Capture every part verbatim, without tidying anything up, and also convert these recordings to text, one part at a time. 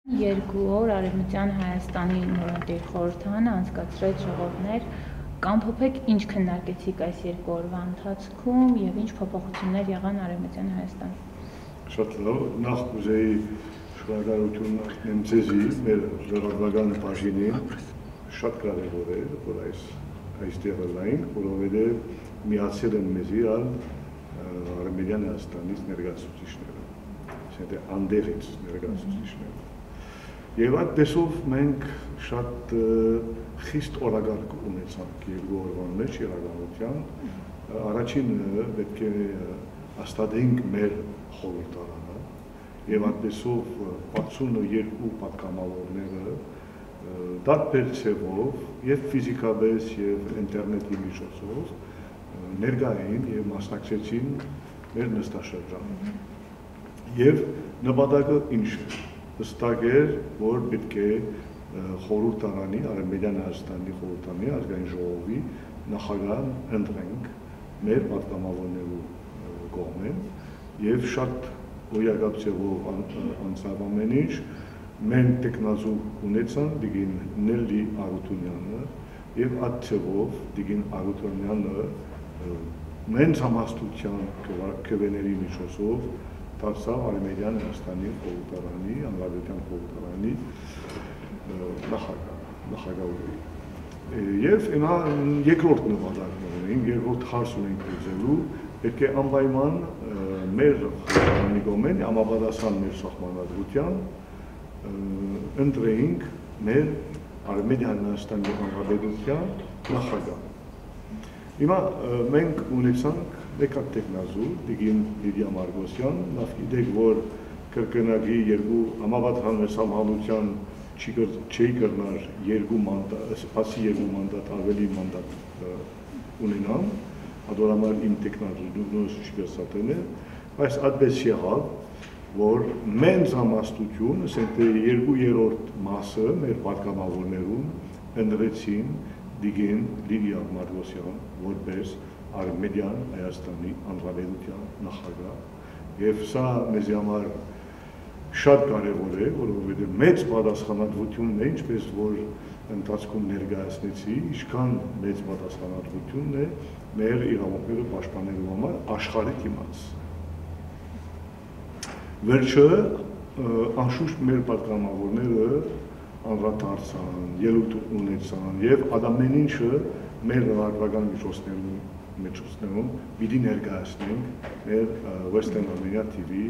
Երկու օր Արևմտյան Հայաստանի նորընտիր խորհրդարանը անցկացրեց ժողովներ, կամփոփեք ինչ քննարկեցիք այս երկու օրվա ընթացքում եւ ինչ փոփոխություններ եղան Արևմտյան Հայաստանում։ Շատ լավ, նախ կուզեի շնորհակալություն ասեմ ձեզի, մեր ժողովրդական բաժինին, շատ կարևոր է, որ այս այստեղ լայն, որովհետեւ միացել են մեզի ալ Արևմտյան Հայաստանից ներկայացուցիչները, այսինքն անդերից ներկայացուցիչները։ Եվ այդպեսով մենք շատ խիստ օրագարկ ունեցանք երկու օրվա մեջ իրականության, առաջինը պետք է հաստատենք մեր խորհրդարանը եւ այդպեսով պատասխանատու պատգամավորները տարբեր ցևով եւ ֆիզիկապես եւ ինտերնետի միջոցով ներկա էին եւ մասնակցեցին մեր նստաշրջանը։ Եվ նպատակը ինչ է։ Հստակ էր, որ պետք է խորհրդարանի, Արևմտյան Հայաստանի խորհրդարանի ազգային ժողովի նախագահ ընտրենք մեր պատգամավորներու կողմեն եւ շատ գոյակապ ձևով անցավ ամեն ինչ, մենք տեխնազու ունեցան դիգին Նելի Արութունյանը եւ այդ ձևով դիգին Արութունյանը մենց համաստության քվեների միջոցով դարձավ Արևմտյան Հայաստանի խորհրդարանի, Հանրապետության խորհրդարանի նախագահ, նախագահ։ Եվ հիմա երկրորդ նպատակն ունենք, երկրորդ հարց ունենք լուծելու, պետք է անպայման մեր խորհրդարանի կողմեն համապատասխան մեր սահմանադրության ընտրեինք մեր Արևմտյան Հայաստանի Հանրապետության նախագահ։ Հիմա մենք ունեցանք մեկ հատ տեխնազու, դիգին Լիդիա Մարգոսյան, լավ գիտեք, որ կրկնակի երկու համապատասխան մեր սահմանության չի կրնար երկու մանդատ, բացի երկու մանդատ, ավելի մանդատ ունենան, հատորամար իմ տեխնազուս չկրսատեն է, բայց այդպես եղավ, որ մենց համաստություն, ասենք թե երկու երրորդ մասը մեր պատգամավորներուն ընտրեցին դիգին Լիդիա Մարգոսյան, որպես Արևմտյան Հայաստանի Հանրապետության նախագահ եւ սա մեզ համար շատ կարեւոր է, որովհետեւ մեծ պատասխանատվությունն է, ինչպես որ ընթացքում ներկայացնեցի, ինչքան մեծ պատասխանատվությունն է մեր իրավունքները պաշտպանելու համար աշխարհի դիմաց։ Վերջը անշուշտ մեր պատգամավորները անդրադարձան, ելույթ ունեցան եւ ամեն ինչը մեր լրատվական միջոցներում միջոցներում պիտի ներկայացնենք մեր Western Armenia T V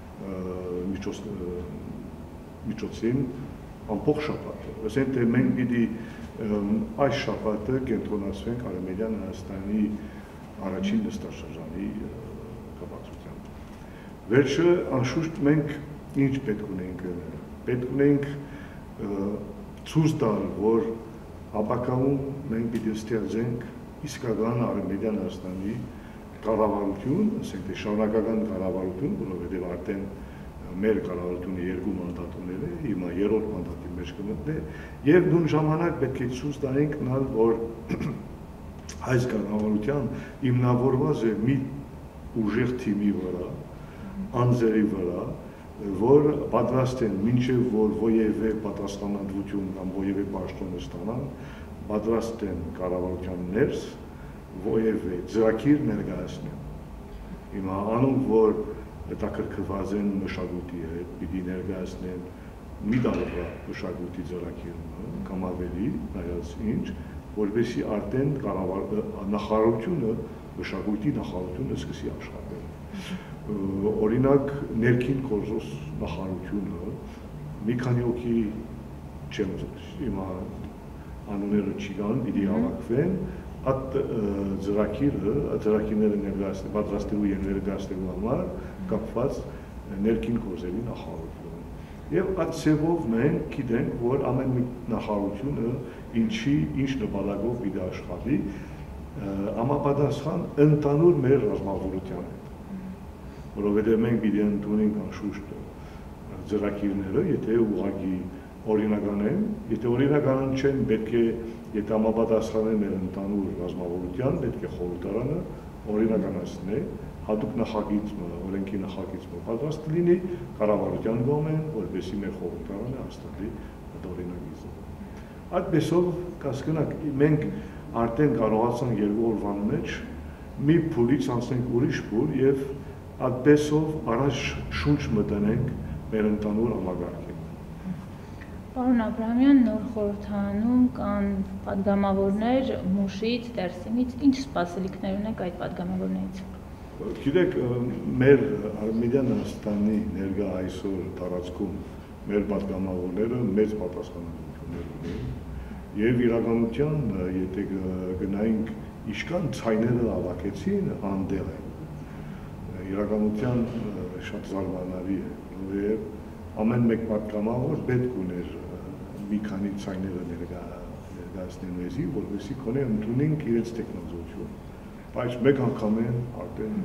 միջոցին ամբողջ շաբաթը։ Ասենք թե մենք պիտի այս շաբաթը կենտրոնացվենք Արևմտյան Հայաստանի առաջին նստաշրջանի կապակցությամբ։ Վերջը անշուշտ մենք ինչ պետք ունենք, պետք ունենք ցույց տալ, որ ապականում մենք պիտի ստեղծենք իսկական Արևմտյան Հայաստանի կառավարություն, ասենք թե շարունակական կառավարություն, որովհետև արդեն մեր կառավարությունը երկու մանդատ ուներ է, հիմա երրորդ մանդատի մեջ կմտնի, եւ նույն ժամանակ պետք է ցույց տանենք նալ, որ այս կառավարության հիմնավորված է մի ուժեղ թիմի վրա, անձերի վրա, որ պատրաստ են մինչև որ ովևէ պատասխանատվություն կամ ովևէ պաշտոն ստանան, պատրաստ են կառավարության ներս ովևէ ծրագիր ներկայացնել։ Հիմա անոնք, որ հետաքրքրված են մշակույթի հետ, պիտի ներկայացնեն մի տարվա մշակույթի ծրագիրը կամ ավելի, նայած ինչ, որովհետեւ արդեն նախարարությունը, մշակույթի նախարարությունը սկսի աշխատել։ Օրինակ ներքին գործոս նախարարությունը մի քանի օքի չեմ հիմա անունները չկան, պիտի հավաքվեն, այդ ծրագիրը, ծրագիրները ներկայացնելու, պատրաստելու եւ ներկայացնելու համար կապված ներքին գործերի նախարարությունը։ Եվ այդ ծևով մենք գիտենք, որ ամեն մի նախարարությունը ինչի, ինչ նպատակով պիտի աշխատի, համապատասխան ընդհանուր մեր ռազմավարության հետ։ Որովհետև մենք պիտի ընդունենք անշուշտ ծրագիրները, եթե ուղղակի օրինական են, եթե օրինական չեն, պետք է, եթե համապատասխան են մեր ընդհանուր ռազմավարության, պետք է խորհրդարանը օրինականացնել, հատուկ նախագիծ, օրենքի նախագիծ պատրաստ լինի կառավարության կողմեն, որպեսզի մեր խորհրդարանը հաստատի այդ օրինագիծը։ Այդպեսով կասկնակ մենք արդեն կարողացանք երկու օրվան մեջ մի փուլից անցնենք ուրիշ փուլ եւ այդպեսով առաջ շունչ մտնենք մեր ընդհանուր համագարկին։ Պարոն Աբրահամյան, նոր խորհրդարանում կան պատգամավորներ Մուշից, Տերսիմից, ինչ սպասելիքներ ունեք այդ պատգամավորներից։ Գիտեք, մեր Արմենիան Հայաստանի ներկա այսօր տարածքում մեր պատգամավորները մեծ պատասխանատվություններ ունեն եւ իրականության, եթե գնայինք ինչքան ցայները հավաքեցին, անդեղ են։ Իրականության շատ զարմանալի է, որովհետեւ ամեն մեկ պատգամավոր պետք ուներ մի քանի ցայները ներկայացնել մեզի, որովհետեւ կոնե ընդունենք իրենց տեխնոլոգիություն։ Բայց մեկ անգամ են արդեն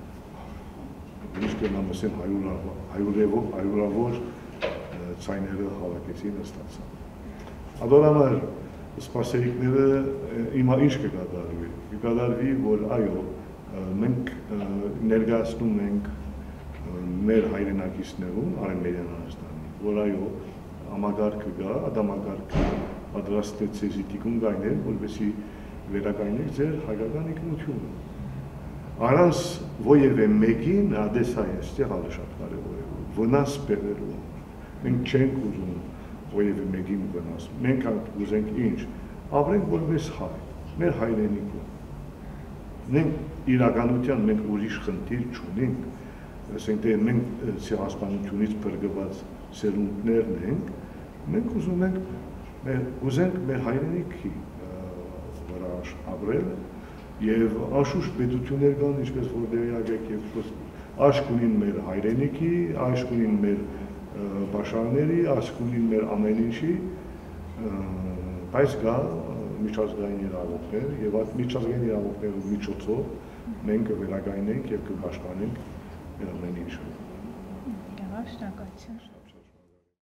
ինչ կնամ ասեմ հարյուրավոր հարյուրավոր ցայները հավաքեցին ստացան։ Ադորամար սպասելիքները հիմա ինչ կկատարվի։ Կկատարվի, որ այո, մենք ներկայացնում ենք մեր հայրենակիցներուն Արմենիան Հայաստանի, որ այո, համագարկը կա, ադամագարկը պատրաստեց զիտիկուն գայներ, որպեսզի վերականգնեք ձեր հայկական ինքնությունը։ Առանց ովևէ մեկին ադեսա է, այստեղ ալը շատ կարևոր է, վնաս բերելու։ Մենք չենք ուզում ովևէ մեկին վնաս։ Մենք ուզենք ինչ, ապրենք որպես հայ, մեր հայրենիքում։ Մենք իրականության մենք ուրիշ խնդիր չունենք, ասենք թե մենք ցեղասպանությունից փրկված սերունդներն ենք, մենք ուզում ենք մեր ուզենք մեր հայրենիքի վրա ապրել եւ անշուշտ պետություններ կան, ինչպես որ դերյակ եւ աշկ ունին մեր հայրենիքի, աշկ ունին մեր բաշարների, աշկ ունին մեր ամեն ինչի, բայց կա միջազգային իրավունքներ եւ այդ միջազգային իրավունքների միջոցով մենք կվերականգնենք եւ կպաշտպանենք մեր ամեն ինչը։ Շնորհակալություն։